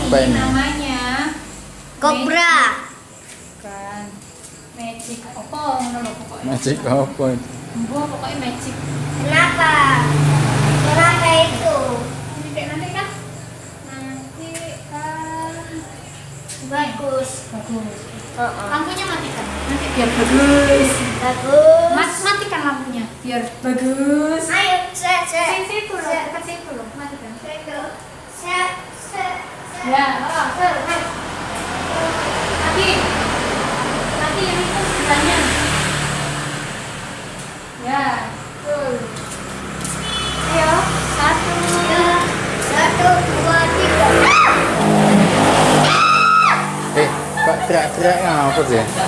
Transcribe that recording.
Apa ini? Namanya Cobra. Bukan. Magic apa ngono pokoknya. Magic apa? Pokoknya magic. Kenapa? Kenapa itu? Nanti kan Bagus. bagus. Oh. Lampunya matikan. Nanti biar bagus. Bagus. Matikan lampunya biar bagus. Ayo, Situ loh, dekat situ loh. Matikan. Ya, Lagi yang itu sebelahnya. Ya, betul. Ayo, 1, 2, 3. Kok teriak-teriak ngapa sih?